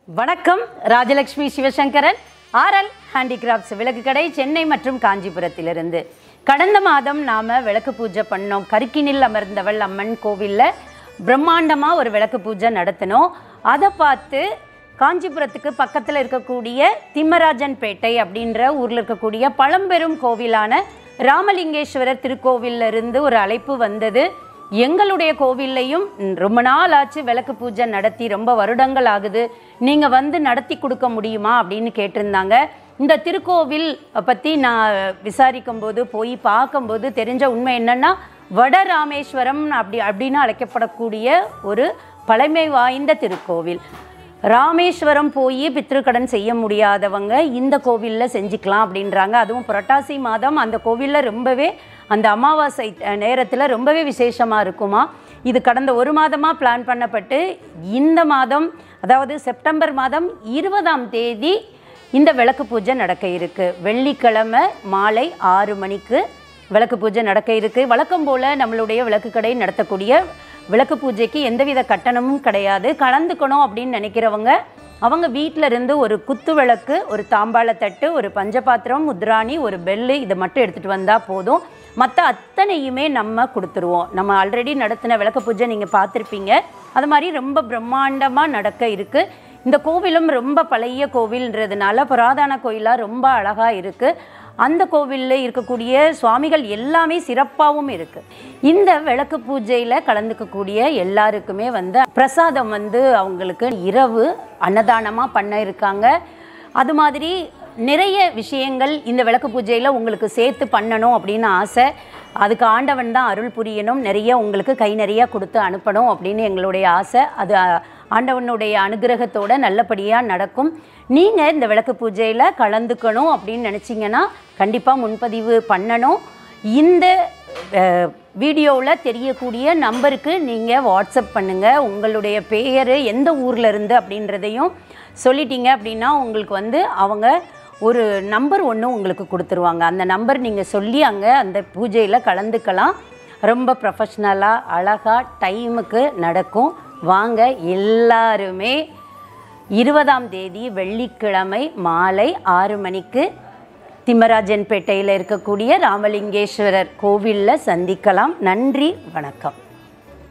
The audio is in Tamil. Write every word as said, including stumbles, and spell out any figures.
வணக்கம். ராஜலட்சுமி சிவசங்கரன், ஆர்எல் ஹேண்டிகிராஃப்ட்ஸ் விளக்கு கடை, சென்னை மற்றும் காஞ்சிபுரத்திலிருந்து. கடந்த மாதம் நாம விளக்கு பூஜை பண்ணோம். கருக்கினில் அமர்ந்தவள் அம்மன் கோவிலில் பிரம்மாண்டமாக ஒரு விளக்கு பூஜை நடத்தினோம். அதை பார்த்து காஞ்சிபுரத்துக்கு பக்கத்தில் இருக்கக்கூடிய திம்மராஜன்பேட்டை அப்படின்ற ஊரில் இருக்கக்கூடிய பழம்பெரும் கோவிலான ராமலிங்கேஸ்வரர் திருக்கோவிலிருந்து ஒரு அழைப்பு வந்தது. எங்களுடைய கோவில்லையும் ரொம்ப நாள் ஆச்சு விளக்கு பூஜை நடத்தி, ரொம்ப வருடங்கள் ஆகுது, நீங்கள் வந்து நடத்தி கொடுக்க முடியுமா அப்படின்னு கேட்டிருந்தாங்க. இந்த திருக்கோவில் பற்றி நான் விசாரிக்கும் போது, போய் பார்க்கும்போது தெரிஞ்ச உண்மை என்னென்னா, வட ராமேஸ்வரம் அப்படி அப்படின்னு அழைக்கப்படக்கூடிய ஒரு பழமை வாய்ந்த திருக்கோவில். ராமேஸ்வரம் போய் பித்ருக்கடன் செய்ய முடியாதவங்க இந்த கோவிலில் செஞ்சுக்கலாம் அப்படின்றாங்க. அதுவும் புரட்டாசி மாதம் அந்த கோவிலில் ரொம்பவே அந்த அமாவாசை நேரத்தில் ரொம்பவே விசேஷமாக இருக்குமா. இது கடந்த ஒரு மாதமாக பிளான் பண்ணப்பட்டு இந்த மாதம், அதாவது செப்டம்பர் மாதம் இருபதாம் தேதி இந்த விளக்கு பூஜை நடக்க இருக்குது. வெள்ளிக்கிழமை மாலை ஆறு மணிக்கு விளக்கு பூஜை நடக்க இருக்குது. வழக்கம் போல் நம்மளுடைய விளக்கு கடை நடத்தக்கூடிய விளக்கு பூஜைக்கு எந்தவித கட்டணமும் கிடையாது. கலந்துக்கணும் அப்படின்னு நினைக்கிறவங்க அவங்க வீட்டில் இருந்து ஒரு குத்து விளக்கு, ஒரு தாம்பாளத்தட்டு, ஒரு பஞ்சபாத்திரம், முத்ராணி, ஒரு பெல்லு, இதை மட்டும் எடுத்துகிட்டு வந்தால் போதும். மற்ற அத்தனையுமே நம்ம கொடுத்துருவோம். நம்ம ஆல்ரெடி நடத்தின விளக்கு பூஜை நீங்கள் பார்த்துருப்பீங்க. அது மாதிரி ரொம்ப பிரம்மாண்டமாக நடக்க இருக்குது. இந்த கோவிலும் ரொம்ப பழைய கோவில்ன்றதுனால புராதன கோயிலாக ரொம்ப அழகாக இருக்குது. அந்த கோவிலில் இருக்கக்கூடிய சுவாமிகள் எல்லாமே சிறப்பாகவும் இருக்குது. இந்த விளக்கு பூஜையில் கலந்துக்கக்கூடிய எல்லாருக்குமே வந்து பிரசாதம் வந்து அவங்களுக்கு இரவு அன்னதானமாக பண்ண இருக்காங்க. அது மாதிரி நிறைய விஷயங்கள் இந்த விளக்கு பூஜையில் உங்களுக்கு சேர்த்து பண்ணணும் அப்படின்னு ஆசை. அதுக்கு ஆண்டவன் தான் அருள் புரியணும், நிறைய உங்களுக்கு கை நிறைய கொடுத்து அனுப்பணும் அப்படின்னு எங்களுடைய ஆசை. அது ஆண்டவனுடைய அனுகிரகத்தோடு நல்லபடியாக நடக்கும். நீங்கள் இந்த விளக்கு பூஜையில் கலந்துக்கணும் அப்படின்னு நினச்சிங்கன்னா கண்டிப்பாக முன்பதிவு பண்ணணும். இந்த வீடியோவில் தெரியக்கூடிய நம்பருக்கு நீங்கள் வாட்ஸ்அப் பண்ணுங்கள். உங்களுடைய பெயர், எந்த ஊரில் இருந்து அப்படின்றதையும் சொல்லிட்டீங்க அப்படின்னா உங்களுக்கு வந்து அவங்க ஒரு நம்பர் ஒன்று உங்களுக்கு கொடுத்துருவாங்க. அந்த நம்பர் நீங்கள் சொல்லி அங்கே அந்த பூஜையில் கலந்துக்கலாம். ரொம்ப ப்ரொஃபஷ்னலாக அழகாக டைமுக்கு நடக்கும். வாங்க எல்லாருமே இருபதாம் தேதி வெள்ளிக்கிழமை மாலை ஆறு மணிக்கு திம்மராஜன்பேட்டையில் இருக்கக்கூடிய ராமலிங்கேஸ்வரர் கோவிலில் சந்திக்கலாம். நன்றி, வணக்கம்.